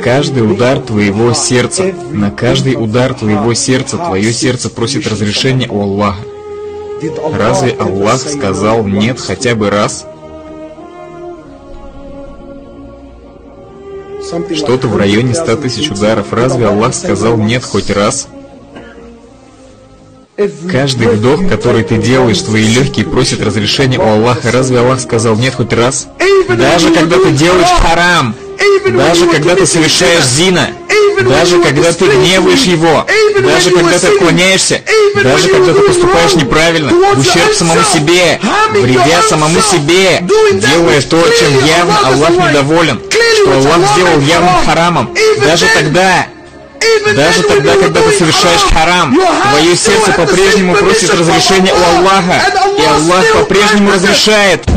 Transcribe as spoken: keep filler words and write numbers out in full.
каждый удар твоего сердца, на каждый удар твоего сердца, твое сердце просит разрешения у Аллаха. Разве Аллах сказал нет хотя бы раз? Что-то в районе ста тысяч ударов. Разве Аллах сказал нет хоть раз? Каждый вдох, который ты делаешь, твои легкие просят разрешения у Аллаха. Разве Аллах сказал нет хоть раз? Даже когда ты делаешь харам, даже когда ты совершаешь зина, даже когда ты гневаешь Его, даже когда ты отклоняешься, даже когда ты поступаешь неправильно, в ущерб самому себе, вредя самому себе, делая то, чем явно Аллах недоволен, что Аллах сделал явным харамом, даже тогда, даже тогда, когда ты совершаешь харам, твое сердце по-прежнему просит разрешения у Аллаха, и Аллах по-прежнему разрешает.